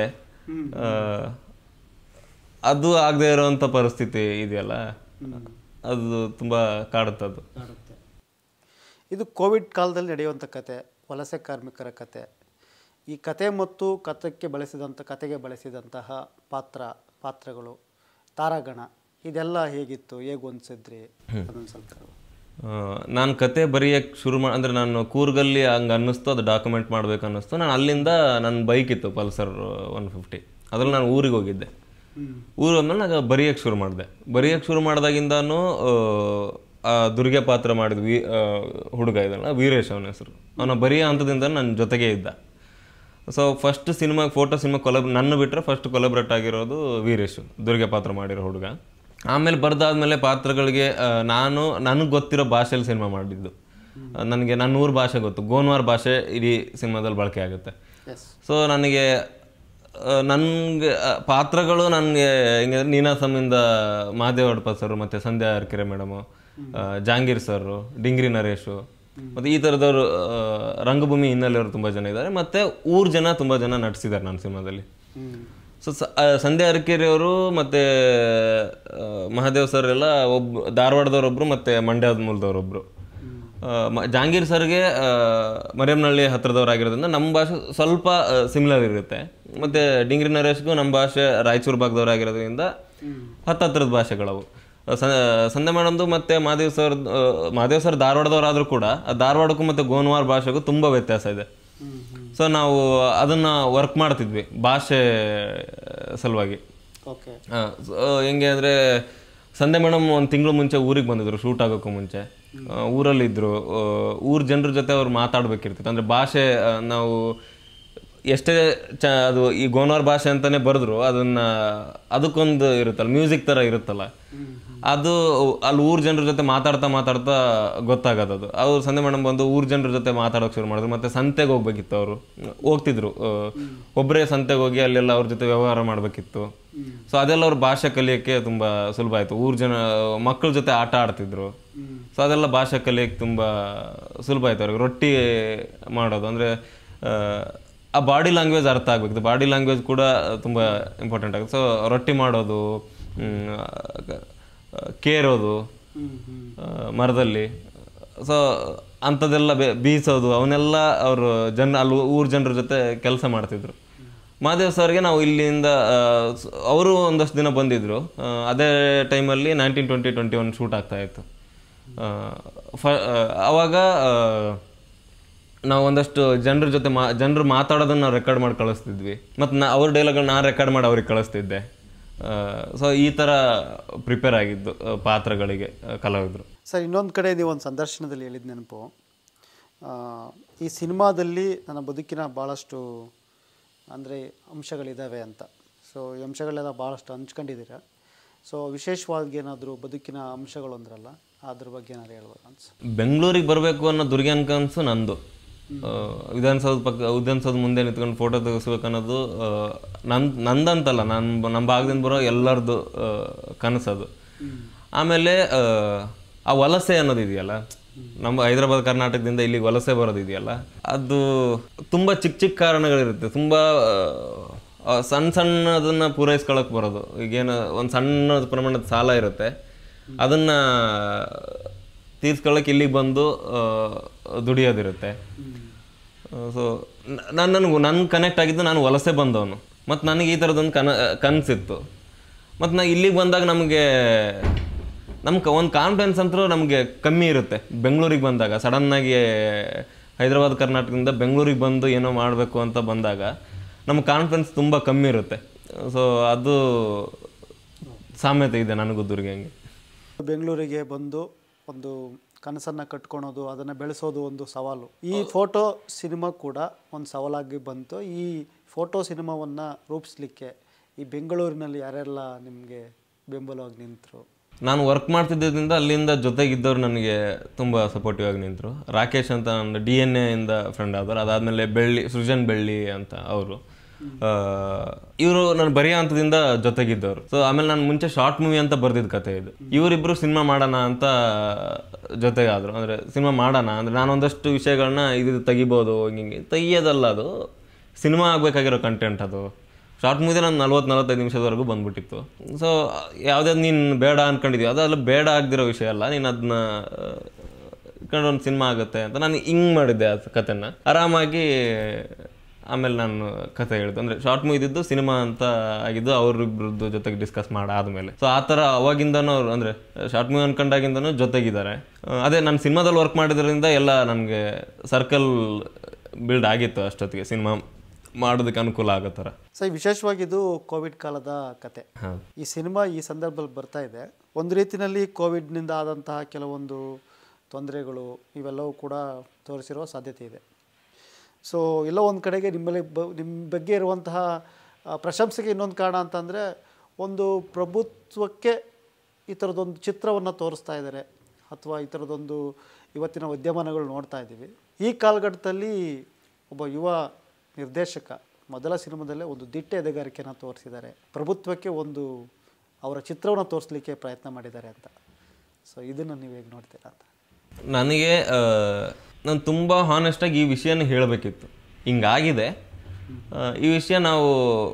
Speaker 2: ಅದು ಆಗದೆ ಇರೋವಂಥ ಪರಿಸ್ಥಿತಿ ಇದೆಯಲ್ಲ, ಅದು ತುಂಬ ಕಾಡುತ್ತದು.
Speaker 1: ಇದು ಕೋವಿಡ್ ಕಾಲದಲ್ಲಿ ನಡೆಯುವಂಥ ಕತೆ, ವಲಸೆ ಕಾರ್ಮಿಕರ ಕತೆ. ಈ ಕತೆ ಮತ್ತು ಕತೆಗೆ ಬಳಸಿದಂತಹ ಪಾತ್ರಗಳು, ತಾರಾಗಣ, ಇದೆಲ್ಲ ಹೇಗಿತ್ತು, ಹೇಗೆ ಹೊಂದಿಸಿದ್ರಿ ಅದೊಂದು ಸ್ವಲ್ಪ?
Speaker 2: ನಾನು ಕತೆ ಬರೆಯೋಕ್ಕೆ ಅಂದರೆ ನಾನು ಕೂರ್ಗಲ್ಲಿ ಹಂಗೆ ಅನ್ನಿಸ್ತು, ಅದು ಡಾಕ್ಯುಮೆಂಟ್ ಮಾಡ್ಬೇಕು ಅನ್ನಿಸ್ತು. ನಾನು ಅಲ್ಲಿಂದ ನನ್ನ ಬೈಕ್ ಇತ್ತು ಪಲ್ಸರ್ 150, ಅದರಲ್ಲಿ ನಾನು ಊರಿಗೆ ಹೋಗಿದ್ದೆ. ಊರಿಗೆ ಹೋದ್ಮೇಲೆ ನಾನು ಬರೆಯೋಕ್ಕೆ ಶುರು ಮಾಡಿದಾಗಿಂದನೂ ಆ ದುರ್ಗೆ ಪಾತ್ರ ಮಾಡಿದ್ವಿ ಹುಡುಗ ಇದಲ್ಲ ವೀರೇಶ್, ಅವನ ಹೆಸರು. ಅವನ ಬರೆಯೋ ಹಂತದಿಂದ ನನ್ನ ಜೊತೆಗೇ ಇದ್ದ. ಸೊ ಫಸ್ಟ್ ಫೋಟೋ ಸಿನಿಮಾ ನನ್ನ ಬಿಟ್ಟರೆ ಫಸ್ಟ್ ಕೊಲಾಬ್ರೇಟ್ ಆಗಿರೋದು ವೀರೇಶ್, ದುರ್ಗೆ ಪಾತ್ರ ಮಾಡಿರೋ ಹುಡುಗ. ಆಮೇಲೆ ಬರೆದಾದ್ಮೇಲೆ ಪಾತ್ರಗಳಿಗೆ ನನಗೆ ಗೊತ್ತಿರೋ ಭಾಷೆಯಲ್ಲಿ ಸಿನಿಮಾ ಮಾಡಿದ್ದು. ನನ್ನ ಊರ ಭಾಷೆ ಗೊತ್ತು, ಗೋನ್ವಾರ್ ಭಾಷೆ ಇಡೀ ಸಿನಿಮಾದಲ್ಲಿ ಬಳಕೆ ಆಗುತ್ತೆ. ಸೊ ನನಗೆ ಪಾತ್ರಗಳು ನನಗೆ ಹಿಂಗೆ ನೀನಾಸಮಿಂದ ಮಹಾದೇವ್ ಅಡ್ಪ ಸರ್, ಮತ್ತು ಸಂಧ್ಯಾ ಅರ್ಕೆರೆ ಮೇಡಮು, ಜಾಂಗೀರ್ ಸರು, ಡಿಂಗ್ರಿ ನರೇಶು, ಮತ್ತು ಈ ಥರದವರು ರಂಗಭೂಮಿ ಹಿನ್ನೆಲೆಯವರು ತುಂಬ ಜನ ಇದ್ದಾರೆ. ಮತ್ತು ಊರು ಜನ ತುಂಬ ಜನ ನಟಿಸಿದ್ದಾರೆ ನನ್ನ ಸಿನಿಮಾದಲ್ಲಿ. ಸೊ ಸಂಧ್ಯಾ ಅರ್ಕೆರೆ ಅವರು ಮತ್ತು ಮಹಾದೇವ್ ಸರ್ ಎಲ್ಲ ಧಾರವಾಡದವರೊಬ್ಬರು ಮತ್ತು ಮಂಡ್ಯದ ಮೂಲದವರೊಬ್ಬರು. ಜಾಂಗೀರ್ ಸರ್ಗೆ ಮರಿಯಮ್ನಹಳ್ಳಿ ಹತ್ತಿರದವರಾಗಿರೋದ್ರಿಂದ ನಮ್ಮ ಭಾಷೆ ಸ್ವಲ್ಪ ಸಿಮಿಲರ್ ಇರುತ್ತೆ. ಮತ್ತು ಡಿಂಗ್ರಿ ನರೇಶ್ಗೂ ನಮ್ಮ ಭಾಷೆ ರಾಯಚೂರು ಭಾಗದವರಾಗಿರೋದ್ರಿಂದ ಹತ್ತಿರದ ಭಾಷೆಗಳವು. ಸಂಧ್ಯಾ ಮೇಡಮ್ದು ಮತ್ತು ಮಹಾದೇವ್ ಸರ್ ಧಾರವಾಡದವರಾದರೂ ಕೂಡ ಧಾರವಾಡಕ್ಕೂ ಮತ್ತು ಗೋನ್ವಾರ್ ಭಾಷೆಗೂ ತುಂಬ ವ್ಯತ್ಯಾಸ ಇದೆ. ಸೊ ನಾವು ಅದನ್ನು ವರ್ಕ್ ಮಾಡ್ತಿದ್ವಿ ಭಾಷೆ ಸಲುವಾಗಿ. ಹೆಂಗೆ ಅಂದರೆ ಸಂಧ್ಯಾ ಮೇಡಮ್ 1 ತಿಂಗಳು ಮುಂಚೆ ಊರಿಗೆ ಬಂದಿದ್ರು, ಶೂಟ್ ಆಗೋಕ್ಕೂ ಮುಂಚೆ ಊರಲ್ಲಿದ್ದರು. ಊರ ಜನರ ಜೊತೆ ಅವ್ರು ಮಾತಾಡ್ಬೇಕಿರ್ತಿತ್ತು. ಅಂದರೆ ಭಾಷೆ ನಾವು ಎಷ್ಟೇ ಅದು ಈ ಗೋನ್ವಾರ್ ಭಾಷೆ ಅಂತಲೇ ಬರೆದ್ರು, ಅದಕ್ಕೊಂದು ಇರುತ್ತಲ್ಲ, ಮ್ಯೂಸಿಕ್ ಥರ ಇರುತ್ತಲ್ಲ, ಅದು ಅಲ್ಲಿ ಊರ ಜನರ ಜೊತೆ ಮಾತಾಡ್ತಾ ಗೊತ್ತಾಗೋದು. ಅವ್ರು ಸಂಧ್ಯಾ ಮೇಡಮ್ ಬಂದು ಊರ ಜನರ ಜೊತೆ ಮಾತಾಡೋಕೆ ಶುರು ಮಾಡಿದ್ರು. ಮತ್ತು ಸಂತೆಗೆ ಹೋಗ್ಬೇಕಿತ್ತು, ಅವರು ಹೋಗ್ತಿದ್ರು, ಒಬ್ಬರೇ ಸಂತೆಗೆ ಹೋಗಿ ಅಲ್ಲೆಲ್ಲ ಅವ್ರ ಜೊತೆ ವ್ಯವಹಾರ ಮಾಡಬೇಕಿತ್ತು. ಸೊ ಅದೆಲ್ಲ ಅವ್ರ ಭಾಷೆ ಕಲಿಯೋಕ್ಕೆ ತುಂಬ ಸುಲಭ ಆಯಿತು. ಮಕ್ಕಳ ಜೊತೆ ಆಟ ಆಡ್ತಿದ್ರು. ಸೊ ಅದೆಲ್ಲ ಭಾಷೆ ಕಲಿಯೋಕ್ಕೆ ತುಂಬ ಸುಲಭ ಆಯಿತು ಅವ್ರಿಗೆ. ರೊಟ್ಟಿ ಮಾಡೋದು ಅಂದರೆ ಆ ಬಾಡಿ ಲ್ಯಾಂಗ್ವೇಜ್ ಅರ್ಥ ಆಗಬೇಕಿತ್ತು. ಬಾಡಿ ಲ್ಯಾಂಗ್ವೇಜ್ ಕೂಡ ತುಂಬ ಇಂಪಾರ್ಟೆಂಟ್ ಆಗುತ್ತೆ. ಸೊ ರೊಟ್ಟಿ ಮಾಡೋದು, ಕೇರೋದು ಮರದಲ್ಲಿ, ಸೊ ಅಂಥದ್ದೆಲ್ಲ ಬೀಸೋದು ಅವನ್ನೆಲ್ಲ ಅವರು ಅಲ್ಲಿ ಊರ ಜನರ ಜೊತೆ ಕೆಲಸ ಮಾಡ್ತಿದ್ರು. ಮಹಾದೇವ್ ಸರ್ಗೆ ನಾವು ಇಲ್ಲಿಂದ ಅವರು ಒಂದಷ್ಟು ದಿನ ಬಂದಿದ್ದರು. ಅದೇ ಟೈಮಲ್ಲಿ 1920-21 ಶೂಟ್ ಆಗ್ತಾಯಿತ್ತು. ಆವಾಗ ನಾವು ಒಂದಷ್ಟು ಜನರ ಜೊತೆ ಜನರು ಮಾತಾಡೋದನ್ನು ನಾವು ರೆಕಾರ್ಡ್ ಮಾಡಿ ಕಳಿಸ್ತಿದ್ವಿ, ಮತ್ತು ಅವ್ರ ಡೈಲಾಗ್ಗಳನ್ನ ನಾನು ರೆಕಾರ್ಡ್ ಮಾಡಿ ಅವ್ರಿಗೆ ಕಳಿಸ್ತಿದ್ದೆ. ಸೊ ಈ ಥರ ಪ್ರಿಪೇರ್ ಆಗಿದ್ದು ಪಾತ್ರಗಳಿಗೆ ಕಲಾವಿದರು.
Speaker 1: ಸರ್, ಇನ್ನೊಂದು ಕಡೆ ನೀವು ಒಂದು ಸಂದರ್ಶನದಲ್ಲಿ ಹೇಳಿದ ನೆನಪು, ಈ ಸಿನಿಮಾದಲ್ಲಿ ನನ್ನ ಬದುಕಿನ ಭಾಳಷ್ಟು ಅಂದರೆ ಅಂಶಗಳಿದ್ದಾವೆ ಅಂತ. ಸೊ ಈ ಅಂಶಗಳೆಲ್ಲ ಭಾಳಷ್ಟು ಹಂಚ್ಕೊಂಡಿದ್ದೀರ. ಸೊ ವಿಶೇಷವಾಗಿ ಏನಾದರೂ ಬದುಕಿನ ಅಂಶಗಳು ಅಂದ್ರಲ್ಲ, ಅದ್ರ ಬಗ್ಗೆ ಏನಾದ್ರು ಹೇಳ್ಬೋದು ಅನ್ಸ.
Speaker 2: ಬೆಂಗಳೂರಿಗೆ ಬರಬೇಕು ಅನ್ನೋ ದುರ್ಗೆ ಕನಸು ನಂದು. ವಿಧಾನಸೌಧ ಮುಂದೆ ನಿಂತ್ಕೊಂಡು ಫೋಟೋ ತೆಗೆಸ್ಬೇಕು ಅನ್ನೋದು ನಂದಂತಲ್ಲ, ನಮ್ಮ ಭಾಗದಿಂದ ಬರೋ ಎಲ್ಲರದ್ದು ಕನಸದು. ಆಮೇಲೆ ಆ ವಲಸೆ ಅನ್ನೋದು ಇದೆಯಲ್ಲ, ನಮ್ಮ ಹೈದರಾಬಾದ್ ಕರ್ನಾಟಕದಿಂದ ಇಲ್ಲಿಗೆ ವಲಸೆ ಬರೋದಿದೆಯಲ್ಲ, ಅದು ತುಂಬ ಚಿಕ್ಕ ಚಿಕ್ಕ ಕಾರಣಗಳಿರುತ್ತೆ. ತುಂಬ ಸಣ್ಣದನ್ನು ಪೂರೈಸ್ಕೊಳಕ್ಕೆ ಬರೋದು. ಈಗೇನು ಒಂದು ಸಣ್ಣ ಪ್ರಮಾಣದ ಸಾಲ ಇರುತ್ತೆ, ಅದನ್ನು ತೀರ್ಸ್ಕೊಳ್ಳೋಕೆ ಇಲ್ಲಿಗೆ ಬಂದು ದುಡಿಯೋದಿರುತ್ತೆ. ಸೊ ನನ್ನ ಕನೆಕ್ಟ್ ಆಗಿದ್ದು ನಾನು ವಲಸೆ ಬಂದವನು, ಮತ್ತು ನನಗೆ ಈ ಥರದೊಂದು ಕನಸಿತ್ತು. ಮತ್ತು ನಾನು ಇಲ್ಲಿಗೆ ಬಂದಾಗ ನಮಗೆ ಒಂದು ಕಾನ್ಫಿಡೆನ್ಸ್ ಅಂತೂ ನಮಗೆ ಕಮ್ಮಿ ಇರುತ್ತೆ. ಬೆಂಗಳೂರಿಗೆ ಬಂದಾಗ ಸಡನ್ನಾಗಿ ಹೈದರಾಬಾದ್ ಕರ್ನಾಟಕದಿಂದ ಬೆಂಗಳೂರಿಗೆ ಬಂದು ಏನೋ ಮಾಡಬೇಕು ಅಂತ ಬಂದಾಗ ನಮ್ಮ ಕಾನ್ಫಿಡೆನ್ಸ್ ತುಂಬ ಕಮ್ಮಿ ಇರುತ್ತೆ. ಸೊ ಅದು ಸಾಮ್ಯತೆ ಇದೆ ನನಗೂ ದುರ್ಗೆಂಗೆ.
Speaker 1: ಬೆಂಗಳೂರಿಗೆ ಬಂದು ಒಂದು ಕನಸನ್ನು ಕಟ್ಕೊಳೋದು, ಅದನ್ನು ಬೆಳೆಸೋದು ಒಂದು ಸವಾಲು. ಈ ಫೋಟೋ ಸಿನಿಮಾ ಕೂಡ ಒಂದು ಸವಾಲಾಗಿ ಬಂತು. ಈ ಫೋಟೋ ಸಿನಿಮಾವನ್ನು ರೂಪಿಸ್ಲಿಕ್ಕೆ ಈ ಬೆಂಗಳೂರಿನಲ್ಲಿ ಯಾರೆಲ್ಲ ನಿಮಗೆ ಬೆಂಬಲವಾಗಿ ನಿಂತರು?
Speaker 2: ನಾನು ವರ್ಕ್ ಮಾಡ್ತಿದ್ದರಿಂದ ಅಲ್ಲಿಂದ ಜೊತೆಗಿದ್ದವ್ರು ನನಗೆ ತುಂಬ ಸಪೋರ್ಟಿವ್ ಆಗಿ ನಿಂತರು. ರಾಕೇಶ್ ಅಂತ ನನ್ನ DNA ಇಂದ ಫ್ರೆಂಡ್ ಆದವರು. ಅದಾದಮೇಲೆ ಸೃಜನ್ ಬೆಳ್ಳಿ ಅಂತ ಅವರು, ಇವರು ನಾನು ಬರೆಯೋ ಹಂತದಿಂದ ಜೊತೆಗಿದ್ದವರು. ಸೊ ಆಮೇಲೆ ನಾನು ಮುಂಚೆ ಶಾರ್ಟ್ ಮೂವಿ ಅಂತ ಬರ್ದಿದ್ದ ಕತೆ ಇದು. ಇವರಿಬ್ಬರು ಸಿನಿಮಾ ಮಾಡೋಣ ಅಂತ ಜೊತೆಗಾದರು. ಅಂದರೆ ಸಿನಿಮಾ ಮಾಡೋಣ ಅಂದರೆ ನಾನು ಒಂದಷ್ಟು ವಿಷಯಗಳನ್ನ ಇದು ತೆಗಿಬೋದು, ಹಿಂಗೆ ತೆಗಿಯೋದಲ್ಲ, ಅದು ಸಿನಿಮಾ ಆಗಬೇಕಾಗಿರೋ ಕಂಟೆಂಟ್. ಅದು ಶಾರ್ಟ್ ಮೂವಿದೆ ನಾನು 40-45 ನಿಮಿಷದವರೆಗೂ ಬಂದ್ಬಿಟ್ಟಿತ್ತು. ಸೊ ಯಾವುದಾದ್ರು ನೀನು ಬೇಡ ಅಂದ್ಕೊಂಡಿದ್ದೀವಿ, ಅದೆಲ್ಲ ಬೇಡ ಆಗದಿರೋ ವಿಷಯ ಅಲ್ಲ, ನೀನು ಅದನ್ನ ಇಟ್ಕೊಂಡು ಒಂದು ಸಿನಿಮಾ ಆಗುತ್ತೆ ಅಂತ ನಾನು ಹಿಂಗೆ ಮಾಡಿದ್ದೆ ಆ ಕಥೆನ ಆರಾಮಾಗಿ. ಆಮೇಲೆ ನಾನು ಕತೆ ಹೇಳಿದ್ದು ಅಂದರೆ ಶಾರ್ಟ್ ಮೂವಿ ಇದ್ದಿದ್ದು ಸಿನಿಮಾ ಅಂತ ಆಗಿದ್ದು ಅವರಿಬ್ಬರದ್ದು ಜೊತೆಗೆ ಡಿಸ್ಕಸ್ ಮಾಡಾದ್ಮೇಲೆ. ಸೊ ಆ ಥರ ಅವಾಗಿಂದನೂ ಅವರು ಅಂದರೆ ಶಾರ್ಟ್ ಮೂವಿ ಅಂದ್ಕೊಂಡಾಗಿಂದನೂ ಜೊತೆಗಿದ್ದಾರೆ. ಅದೇ ನಾನು ಸಿನಿಮಾದಲ್ಲಿ ವರ್ಕ್ ಮಾಡಿದ್ರಿಂದ ಎಲ್ಲ ನನಗೆ ಸರ್ಕಲ್ ಬಿಲ್ಡ್ ಆಗಿತ್ತು ಅಷ್ಟೊತ್ತಿಗೆ ಸಿನಿಮಾ ಮಾಡೋದಕ್ಕೆ ಅನುಕೂಲ ಆಗೋ ಥರ.
Speaker 1: ಸರ್, ವಿಶೇಷವಾಗಿ ಇದು ಕೋವಿಡ್ ಕಾಲದ ಕತೆ. ಈ ಸಿನಿಮಾ ಈ ಸಂದರ್ಭದಲ್ಲಿ ಬರ್ತಾ ಇದೆ. ಒಂದು ರೀತಿಯಲ್ಲಿ ಕೋವಿಡ್ನಿಂದ ಆದಂತಹ ಕೆಲವೊಂದು ತೊಂದರೆಗಳು ಇವೆಲ್ಲವೂ ಕೂಡ ತೋರಿಸಿರೋ ಸಾಧ್ಯತೆ ಇದೆ. ಸೊ ಎಲ್ಲೋ ಒಂದು ಕಡೆಗೆ ನಿಮ್ಮ ಬಗ್ಗೆ ಇರುವಂತಹ ಪ್ರಶಂಸೆಗೆ ಇನ್ನೊಂದು ಕಾರಣ ಅಂತಂದರೆ, ಒಂದು ಪ್ರಭುತ್ವಕ್ಕೆ ಈ ಥರದೊಂದು ಚಿತ್ರವನ್ನು ತೋರಿಸ್ತಾ ಇದ್ದಾರೆ, ಅಥವಾ ಈ ಥರದೊಂದು ಇವತ್ತಿನ ಉದ್ಯಮನಗಳು ನೋಡ್ತಾ ಇದ್ದೀವಿ. ಈ ಕಾಲಘಟ್ಟದಲ್ಲಿ ಒಬ್ಬ ಯುವ ನಿರ್ದೇಶಕ ಮೊದಲ ಸಿನಿಮಾದಲ್ಲೇ ಒಂದು ದಿಟ್ಟ ಎದೆಗಾರಿಕೆಯನ್ನು ತೋರಿಸಿದ್ದಾರೆ, ಪ್ರಭುತ್ವಕ್ಕೆ ಒಂದು ಅವರ ಚಿತ್ರವನ್ನು ತೋರಿಸಲಿಕ್ಕೆ ಪ್ರಯತ್ನ ಮಾಡಿದ್ದಾರೆ ಅಂತ. ಸೊ ಇದನ್ನು ನೀವು ಹೇಗೆ ನೋಡ್ತೀರಾ ಅಂತ?
Speaker 2: ನನಗೆ ನಾನು ತುಂಬ ಹಾನೆಸ್ಟಾಗಿ ಈ ವಿಷಯನ ಹೇಳಬೇಕಿತ್ತು. ಹಿಂಗಾಗಿದೆ ಈ ವಿಷಯ. ನಾವು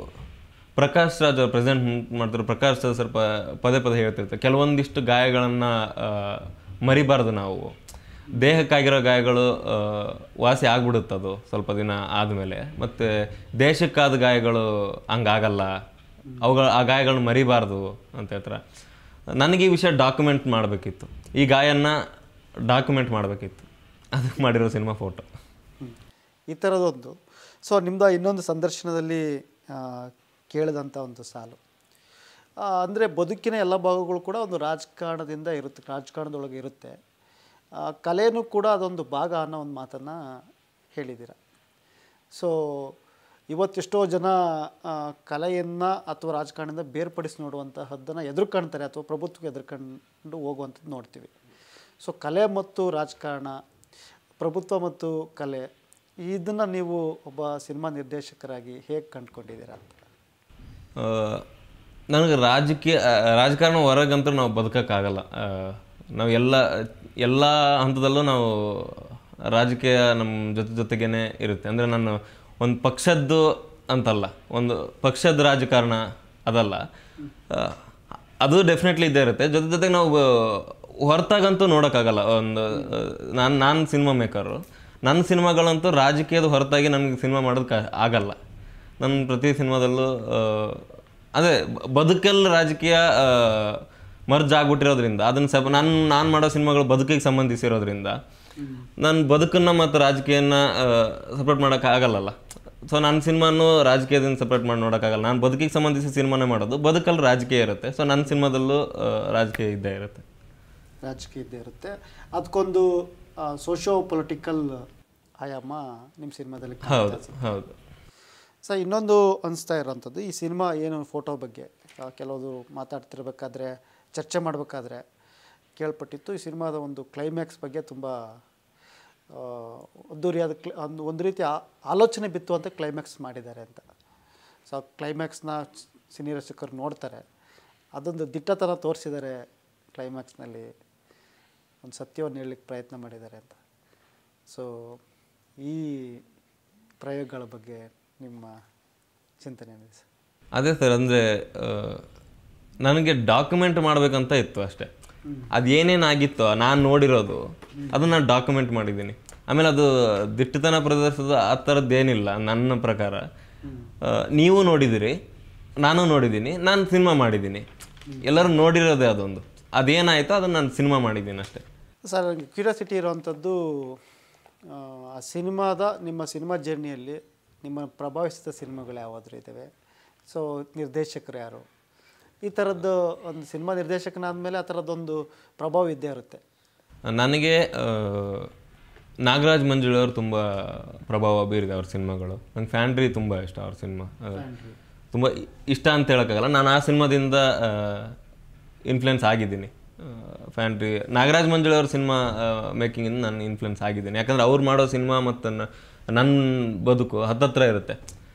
Speaker 2: ಪ್ರಕಾಶ್ ರಾಜ್ ಅವ್ರು ಪ್ರೆಸೆಂಟ್ ಮಾಡ್ತಾರೆ. ಪ್ರಕಾಶ್ ರಾಜ್ ಸ್ವಲ್ಪ ಪದೇ ಹೇಳ್ತಿರ್ತಾರೆ, ಕೆಲವೊಂದಿಷ್ಟು ಗಾಯಗಳನ್ನು ಮರಿಬಾರ್ದು. ನಾವು ದೇಹಕ್ಕಾಗಿರೋ ಗಾಯಗಳು ವಾಸಿ ಆಗ್ಬಿಡುತ್ತದು ಸ್ವಲ್ಪ ದಿನ ಆದಮೇಲೆ, ಮತ್ತು ದೇಶಕ್ಕಾದ ಗಾಯಗಳು ಹಂಗಾಗಲ್ಲ, ಆ ಗಾಯಗಳನ್ನ ಮರಿಬಾರ್ದು ಅಂತ ಹೇಳ್ತಾರೆ. ನನಗೆ ಈ ವಿಷಯ ಡಾಕ್ಯುಮೆಂಟ್ ಮಾಡಬೇಕಿತ್ತು, ಈ ಗಾಯನ ಡಾಕ್ಯುಮೆಂಟ್ ಮಾಡಬೇಕಿತ್ತು. ಅದಕ್ಕೆ ಮಾಡಿರೋ ಸಿನಿಮಾ ಫೋಟೋ
Speaker 1: ಈ ಥರದೊಂದು. ಸೊ ನಿಮ್ಮದು ಇನ್ನೊಂದು ಸಂದರ್ಶನದಲ್ಲಿ ಕೇಳಿದಂಥ ಒಂದು ಸಾಲು ಅಂದರೆ, ಬದುಕಿನ ಎಲ್ಲ ಭಾಗಗಳು ಕೂಡ ಒಂದು ರಾಜಕಾರಣದಿಂದ ಇರುತ್ತೆ, ರಾಜಕಾರಣದೊಳಗೆ ಇರುತ್ತೆ, ಕಲೆಯೂ ಕೂಡ ಅದೊಂದು ಭಾಗ ಅನ್ನೋ ಒಂದು ಮಾತನ್ನು ಹೇಳಿದ್ದೀರ. ಸೊ ಇವತ್ತೆಷ್ಟೋ ಜನ ಕಲೆಯನ್ನು ಅಥವಾ ರಾಜಕಾರಣದಿಂದ ಬೇರ್ಪಡಿಸಿ ನೋಡುವಂತಹದ್ದನ್ನು ಎದುರ್ಕೊಳ್ತಾರೆ, ಅಥವಾ ಪ್ರಭುತ್ವಕ್ಕೆ ಎದುರ್ಕೊಂಡು ಹೋಗುವಂಥದ್ದು ನೋಡ್ತೀವಿ. ಸೊ ಕಲೆ ಮತ್ತು ರಾಜಕಾರಣ, ಪ್ರಭುತ್ವ ಮತ್ತು ಕಲೆ, ಇದನ್ನು ನೀವು ಒಬ್ಬ ಸಿನಿಮಾ ನಿರ್ದೇಶಕರಾಗಿ ಹೇಗೆ ಕಂಡುಕೊಂಡಿದ್ದೀರಾ ಅಂತ?
Speaker 2: ನನಗೆ ರಾಜಕಾರಣ ಹೊರಗಂತೂ ನಾವು ಬದುಕೋಕ್ಕಾಗಲ್ಲ. ನಾವು ಎಲ್ಲ ಹಂತದಲ್ಲೂ ನಾವು ರಾಜಕೀಯ ನಮ್ಮ ಜೊತೆಗೇ ಇರುತ್ತೆ. ಅಂದರೆ ನಾನು ಒಂದು ಪಕ್ಷದ್ದು ಅಂತಲ್ಲ, ಒಂದು ಪಕ್ಷದ ರಾಜಕಾರಣ ಅದಲ್ಲ, ಅದು ಡೆಫಿನೆಟ್ಲಿ ಇದ್ದೇ ಇರುತ್ತೆ. ಜೊತೆಗೆ ನಾವು ಹೊರತಾಗಂತೂ ನೋಡೋಕ್ಕಾಗಲ್ಲ. ಒಂದು ನಾನು ಸಿನಿಮಾ ಮೇಕರು, ನನ್ನ ಸಿನಿಮಾಗಳಂತೂ ರಾಜಕೀಯದ ಹೊರತಾಗಿ ನನಗೆ ಸಿನಿಮಾ ಮಾಡೋದಕ್ಕೆ ಆಗಲ್ಲ. ನನ್ನ ಪ್ರತಿ ಸಿನಿಮಾದಲ್ಲೂ ಅದೇ ಬದುಕಲ್ಲಿ ರಾಜಕೀಯ ಮರ್ಜ್ ಆಗ್ಬಿಟ್ಟಿರೋದ್ರಿಂದ ಅದನ್ನು ನಾನು ಮಾಡೋ ಸಿನಿಮಾಗಳು ಬದುಕಿಗೆ ಸಂಬಂಧಿಸಿರೋದ್ರಿಂದ ನಾನು ಬದುಕನ್ನು ಮತ್ತು ರಾಜಕೀಯನ ಸಪ್ರೇಟ್ ಮಾಡೋಕ್ಕೆ ಆಗಲ್ಲಲ್ಲ. ಸೊ ನನ್ನ ಸಿನಿಮಾನು ರಾಜಕೀಯದಿಂದ ಸಪ್ರೇಟ್ ಮಾಡಿ ನೋಡೋಕ್ಕಾಗಲ್ಲ. ನಾನು ಬದುಕಿಗೆ ಸಂಬಂಧಿಸಿ ಸಿನಿಮಾನೇ ಮಾಡೋದು, ಬದುಕಲ್ಲಿ ರಾಜಕೀಯ ಇರುತ್ತೆ. ಸೊ ನನ್ನ ಸಿನಿಮಾದಲ್ಲೂ ರಾಜಕೀಯ ಇದ್ದೇ ಇರುತ್ತೆ.
Speaker 1: ಅದಕ್ಕೊಂದು ಸೋಷಿಯೋ ಪೊಲಿಟಿಕಲ್ ಆಯಾಮ ನಿಮ್ಮ ಸಿನಿಮಾದಲ್ಲಿ.
Speaker 2: ಹೌದು.
Speaker 1: ಸೊ ಇನ್ನೊಂದು ಅನಿಸ್ತಾ ಇರೋವಂಥದ್ದು, ಈ ಸಿನಿಮಾ ಏನು ಫೋಟೋ ಬಗ್ಗೆ ಕೆಲವರು ಮಾತಾಡ್ತಿರ್ಬೇಕಾದ್ರೆ, ಚರ್ಚೆ ಮಾಡಬೇಕಾದ್ರೆ ಕೇಳ್ಪಟ್ಟಿತ್ತು, ಈ ಸಿನಿಮಾದ ಒಂದು ಕ್ಲೈಮ್ಯಾಕ್ಸ್ ಬಗ್ಗೆ ತುಂಬ ಅದ್ದೂರಿಯಾದ ಒಂದು ರೀತಿ ಆಲೋಚನೆ ಬಿತ್ತು ಅಂತ ಕ್ಲೈಮ್ಯಾಕ್ಸ್ ಮಾಡಿದ್ದಾರೆ ಅಂತ. ಸೊ ಕ್ಲೈಮ್ಯಾಕ್ಸ್ನ ಸಿನಿರಸಿಕರು ನೋಡ್ತಾರೆ, ಅದೊಂದು ದಿಟ್ಟತನ ತೋರಿಸಿದ್ದಾರೆ ಕ್ಲೈಮ್ಯಾಕ್ಸ್ನಲ್ಲಿ, ಒಂದು ಸತ್ಯವನ್ನು ಹೇಳಲಿಕ್ಕೆ ಪ್ರಯತ್ನ ಮಾಡಿದ್ದಾರೆ ಅಂತ. ಸೊ ಈ ಪ್ರಯೋಗಗಳ ಬಗ್ಗೆ ನಿಮ್ಮ ಚಿಂತನೆ ಏನಿದೆ ಸರ್?
Speaker 2: ಅದೇ ಸರ್, ಅಂದರೆ ನನಗೆ ಡಾಕ್ಯುಮೆಂಟ್ ಮಾಡಬೇಕಂತ ಇತ್ತು ಅಷ್ಟೇ. ಅದು ಏನೇನಾಗಿತ್ತು ನಾನು ನೋಡಿರೋದು ಅದನ್ನು ನಾನು ಡಾಕ್ಯುಮೆಂಟ್ ಮಾಡಿದ್ದೀನಿ. ಆಮೇಲೆ ಅದು ದಿಟ್ಟತನ ಪ್ರದರ್ಶಿಸೋದು ಆ ಥರದ್ದೇನಿಲ್ಲ ನನ್ನ ಪ್ರಕಾರ. ನೀವು ನೋಡಿದಿರಿ, ನಾನು ನೋಡಿದ್ದೀನಿ, ನಾನು ಸಿನಿಮಾ ಮಾಡಿದ್ದೀನಿ, ಎಲ್ಲರೂ ನೋಡಿರೋದೇ ಅದೊಂದು. ಅದೇನಾಯಿತು ಅದನ್ನು ನಾನು ಸಿನಿಮಾ ಮಾಡಿದ್ದೀನಿ ಅಷ್ಟೇ.
Speaker 1: ಸರ್, ನನಗೆ ಕ್ಯೂರಿಯಾಸಿಟಿ ಇರೋವಂಥದ್ದು, ಆ ನಿಮ್ಮ ಸಿನಿಮಾ ಜರ್ನಿಯಲ್ಲಿ ನಿಮ್ಮ ಪ್ರಭಾವಿಸಿದ ಸಿನಿಮಾಗಳು ಯಾವುದಾದ್ರೂ ಇದ್ದಾವೆ? ಸೊ ನಿರ್ದೇಶಕರು ಯಾರು? ಈ ಥರದ್ದು ಒಂದು ಸಿನಿಮಾ ನಿರ್ದೇಶಕನಾದಮೇಲೆ ಆ ಥರದ್ದೊಂದು ಪ್ರಭಾವ ಇದ್ದೇ ಇರುತ್ತೆ.
Speaker 2: ನನಗೆ ನಾಗರಾಜ್ ಮಂಜುಳವ್ರು ತುಂಬ ಪ್ರಭಾವ ಬೀರಿದೆ ಅವ್ರ ಸಿನಿಮಾಗಳು. ನಂಗೆ ಫ್ಯಾನ್ಡ್ರಿ ತುಂಬ ಇಷ್ಟ. ಅವ್ರ ಸಿನಿಮಾ ತುಂಬ ಇಷ್ಟ ಅಂತ ಹೇಳೋಕ್ಕಾಗಲ್ಲ, ನಾನು ಆ ಸಿನಿಮಾದಿಂದ ಇನ್ಫ್ಲುಯೆನ್ಸ್ ಆಗಿದ್ದೀನಿ. ಫ್ಯಾನ್ಡ್ರಿ ನಾಗರಾಜ್ ಮಂಜುಳವ್ರ ಸಿನಿಮಾ ಮೇಕಿಂಗಿಂದ ನಾನು ಇನ್ಫ್ಲುಯೆನ್ಸ್ ಆಗಿದ್ದೀನಿ. ಯಾಕಂದರೆ ಅವ್ರು ಮಾಡೋ ಸಿನಿಮಾ ಮತ್ತು ನನ್ನ ಬದುಕು ಹತ್ತತ್ರ ಇರುತ್ತೆ.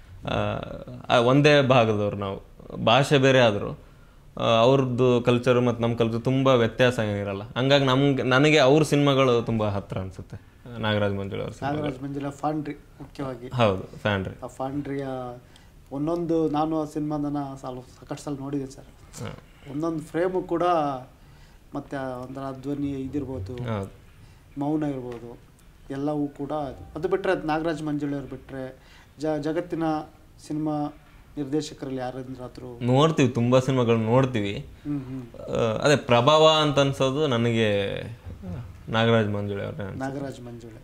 Speaker 2: ಒಂದೇ ಭಾಗದವ್ರು ನಾವು, ಭಾಷೆ ಬೇರೆ ಆದರೂ ಅವ್ರದ್ದು ಕಲ್ಚರು ಮತ್ತು ನಮ್ಮ ಕಲ್ಚರ್ ತುಂಬ ವ್ಯತ್ಯಾಸ ಏನಿರಲ್ಲ. ಹಂಗಾಗಿ ನನಗೆ ಅವ್ರ ಸಿನಿಮಾಗಳು ತುಂಬ ಹತ್ತಿರ ಅನಿಸುತ್ತೆ. ನಾಗರಾಜ್ ಮಂಜುಳವ್ರ
Speaker 1: ಫ್ಯಾನ್ಡ್ರಿ ಮುಖ್ಯವಾಗಿ.
Speaker 2: ಹೌದು, ಫ್ಯಾನ್ಡ್ರಿ.
Speaker 1: ಆ ಫ್ಯಾನ್ಡ್ರಿಯ ಒಂದೊಂದು, ನಾನು ಆ ಸಿನಿಮಾನ ಸಾಕಷ್ಟು ಸಲ ನೋಡಿದ್ದೀನಿ ಸರ್. ಒಂದೊಂದು ಫ್ರೇಮು ಕೂಡ, ಮತ್ತು ಒಂಥರ ಧ್ವನಿ ಇದಿರ್ಬೋದು, ಮೌನ ಇರ್ಬೋದು, ಎಲ್ಲವೂ ಕೂಡ. ಅದು ಬಿಟ್ಟರೆ ನಾಗರಾಜ್ ಮಂಜುಳವ್ರು ಬಿಟ್ಟರೆ ಜಗತ್ತಿನ ಸಿನಿಮಾ ನಿರ್ದೇಶಕರಲ್ಲಿ ಯಾರಾದ್ರೂ
Speaker 2: ನೋಡ್ತೀವಿ, ತುಂಬ ಸಿನಿಮಾಗಳು ನೋಡ್ತೀವಿ. ಅದೇ ಪ್ರಭಾವ ಅಂತ ಅನ್ಸೋದು ನನಗೆ ನಾಗರಾಜ್ ಮಂಜುಳೆ ಅವ್ರ.
Speaker 1: ನಾಗರಾಜ್ ಮಂಜುಳೆ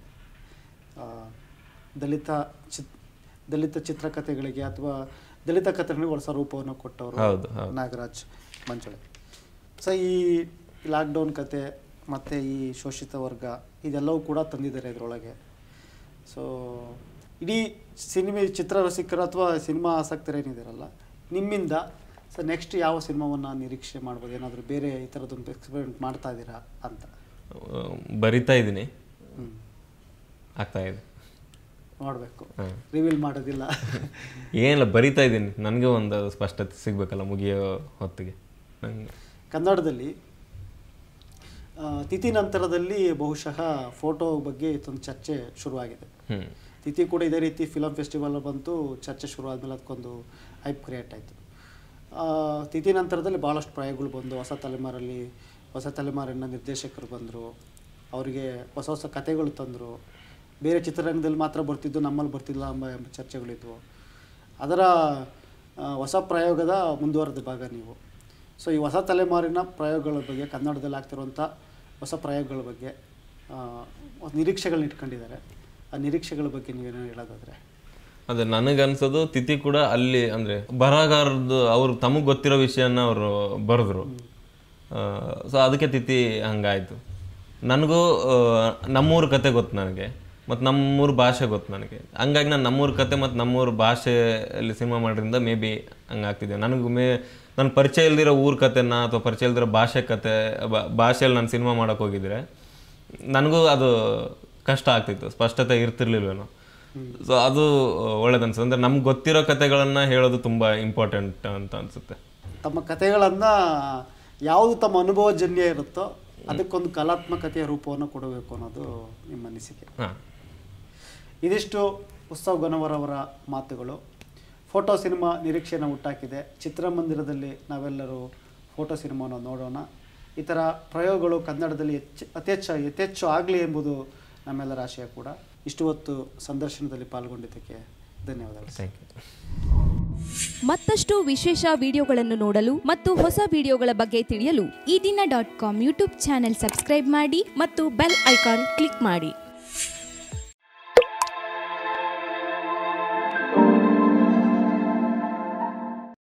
Speaker 1: ದಲಿತ ಚಿತ್ರಕಥೆಗಳಿಗೆ ಅಥವಾ ದಲಿತ ಕಥೆಗಳಿಗೆ ಹೊಸ ರೂಪವನ್ನು ಕೊಟ್ಟವರು ನಾಗರಾಜ್ ಮಂಜುಳೆ. ಸೊ ಈ ಲಾಕ್ಡೌನ್ ಕತೆ ಮತ್ತು ಈ ಶೋಷಿತ ವರ್ಗ ಇದೆಲ್ಲವೂ ಕೂಡ ತಂದಿದ್ದಾರೆ ಇದರೊಳಗೆ. ಸೊ ಇಡೀ ಚಿತ್ರರಸಿಕರು ಅಥವಾ ಸಿನಿಮಾ ಆಸಕ್ತರು ಏನಿದಾರಲ್ಲ, ನಿಮ್ಮಿಂದ ಸೊ ನೆಕ್ಸ್ಟ್ ಯಾವ ಸಿನಿಮಾವನ್ನು ನಿರೀಕ್ಷೆ ಮಾಡ್ಬೋದು? ಏನಾದರೂ ಬೇರೆ ಈ ಥರದೊಂದು ಎಕ್ಸ್ಪೆರಿಮೆಂಟ್ ಮಾಡ್ತಾ ಇದ್ದೀರಾ ಅಂತ?
Speaker 2: ಬರಿತಾ ಇದ್ದೀನಿ, ಆಗ್ತಾ ಇದೆ,
Speaker 1: ನೋಡಬೇಕು, ರಿವೀಲ್ ಮಾಡೋದಿಲ್ಲ.
Speaker 2: ಏನಿಲ್ಲ, ಬರಿತಾ ಇದ್ದೀನಿ. ನನಗೆ ಒಂದು ಸ್ಪಷ್ಟತೆ ಸಿಗಬೇಕಲ್ಲ ಮುಗಿಯೋ ಹೊತ್ತಿಗೆ.
Speaker 1: ಕನ್ನಡದಲ್ಲಿ ತಿಥಿ ನಂತರದಲ್ಲಿ ಬಹುಶಃ ಫೋಟೋ ಬಗ್ಗೆ ಒಂದು ಚರ್ಚೆ ಶುರುವಾಗಿದೆ. ತಿಥಿ ಕೂಡ ಇದೇ ರೀತಿ ಫಿಲಮ್ ಫೆಸ್ಟಿವಲ್ ಬಂತು, ಚರ್ಚೆ ಶುರುವಾದ್ಮೇಲೆ ಅದಕ್ಕೊಂದು ಹೈಪ್ ಕ್ರಿಯೇಟ್ ಆಯಿತು. ತಿಥಿ ನಂತರದಲ್ಲಿ ಭಾಳಷ್ಟು ಪ್ರಯೋಗಗಳು ಬಂದು, ಹೊಸ ತಲೆಮಾರಿನ ನಿರ್ದೇಶಕರು ಬಂದರು, ಅವರಿಗೆ ಹೊಸ ಹೊಸ ಕಥೆಗಳು ತಂದರು. ಬೇರೆ ಚಿತ್ರರಂಗದಲ್ಲಿ ಮಾತ್ರ ಬರ್ತಿದ್ದು, ನಮ್ಮಲ್ಲಿ ಬರ್ತಿಲ್ಲ ಎಂಬ ಚರ್ಚೆಗಳಿದ್ವು. ಅದರ ಹೊಸ ಪ್ರಯೋಗದ ಮುಂದುವರೆದ ಭಾಗ ನೀವು. ಸೊ ಈ ಹೊಸ ತಲೆಮಾರಿನ ಪ್ರಯೋಗಗಳ ಬಗ್ಗೆ, ಕನ್ನಡದಲ್ಲಿ ಆಗ್ತಿರುವಂಥ ಹೊಸ ಪ್ರಯೋಗಗಳ ಬಗ್ಗೆ ನಿರೀಕ್ಷೆಗಳನ್ನ ಇಟ್ಕೊಂಡಿದ್ದಾರೆ. ಆ ನಿರೀಕ್ಷೆಗಳ ಬಗ್ಗೆ ನೀವೇನೋ ಹೇಳೋದಾದರೆ?
Speaker 2: ಅದೇ ನನಗನ್ಸೋದು ತಿಥಿ ಕೂಡ ಅಲ್ಲಿ ಅಂದರೆ ಬರಹಗಾರದ್ದು ಅವ್ರು ತಮಗೆ ಗೊತ್ತಿರೋ ವಿಷಯನ ಅವರು ಬರೆದ್ರು. ಸೊ ಅದಕ್ಕೆ ತಿಥಿ ಹಂಗಾಯಿತು. ನನಗೂ ನಮ್ಮೂರ ಕತೆ ಗೊತ್ತು ನನಗೆ, ಮತ್ತು ನಮ್ಮೂರ ಭಾಷೆ ಗೊತ್ತು ನನಗೆ. ಹಂಗಾಗಿ ನಾನು ನಮ್ಮೂರ ಕತೆ ಮತ್ತು ನಮ್ಮೂರ ಭಾಷೆಯಲ್ಲಿ ಸಿನಿಮಾ ಮಾಡೋದ್ರಿಂದ ಮೇ ಬಿ ಹಂಗಾಗ್ತಿದ್ದೆ. ನನ್ನ ಪರಿಚಯ ಇಲ್ದಿರೋ ಊರ ಕತೆನ ಅಥವಾ ಪರಿಚಯ ಇಲ್ದಿರೋ ಭಾಷೆಯಲ್ಲಿ ನಾನು ಸಿನಿಮಾ ಮಾಡೋಕ್ಕೆ ಹೋಗಿದ್ರೆ ನನಗೂ ಅದು ಕಷ್ಟ ಆಗ್ತಿತ್ತು, ಸ್ಪಷ್ಟತೆ ಇರ್ತಿರ್ಲಿಲ್ವೇನೋ. ಸೊ ಅದು ಒಳ್ಳೇದನ್ಸುತ್ತೆ. ಅಂದರೆ ನಮ್ಗೆ ಗೊತ್ತಿರೋ ಕತೆಗಳನ್ನು ಹೇಳೋದು ತುಂಬ ಇಂಪಾರ್ಟೆಂಟ್ ಅಂತ ಅನಿಸುತ್ತೆ.
Speaker 1: ತಮ್ಮ ಕತೆಗಳನ್ನು ಯಾವುದು ತಮ್ಮ ಅನುಭವಜನ್ಯ ಇರುತ್ತೋ ಅದಕ್ಕೊಂದು ಕಲಾತ್ಮಕತೆಯ ರೂಪವನ್ನು ಕೊಡಬೇಕು ಅನ್ನೋದು ನಿಮ್ಮ ಅನಿಸಿಕೆ. ಇದಿಷ್ಟು ಉತ್ಸವ್ ಗನವರವರ ಮಾತುಗಳು. ಫೋಟೋ ಸಿನಿಮಾ ನಿರೀಕ್ಷೆಯನ್ನು ಹುಟ್ಟಾಕಿದೆ. ಚಿತ್ರಮಂದಿರದಲ್ಲಿ ನಾವೆಲ್ಲರೂ ಫೋಟೋ ಸಿನಿಮಾವನ್ನು ನೋಡೋಣ. ಈ ಥರ ಪ್ರಯೋಗಗಳು ಕನ್ನಡದಲ್ಲಿ ಯಥೇಚ್ಛು ಆಗಲಿ ಎಂಬುದು ನಮ್ಮೆಲ್ಲರ ಆಶಯ ಕೂಡ. ಇಷ್ಟು ಹೊತ್ತು ಸಂದರ್ಶನದಲ್ಲಿ ಪಾಲ್ಗೊಂಡಿದ್ದಕ್ಕೆ ಧನ್ಯವಾದಗಳು.
Speaker 2: Thank you.
Speaker 6: ಮತ್ತಷ್ಟು ವಿಶೇಷ ವಿಡಿಯೋಗಳನ್ನು ನೋಡಲು ಮತ್ತು ಹೊಸ ವಿಡಿಯೋಗಳ ಬಗ್ಗೆ ತಿಳಿಯಲು
Speaker 7: EDina.com ಯೂಟ್ಯೂಬ್ ಚಾನೆಲ್ ಸಬ್ಸ್ಕ್ರೈಬ್ ಮಾಡಿ ಮತ್ತು ಬೆಲ್ ಐಕಾನ್ ಕ್ಲಿಕ್ ಮಾಡಿ.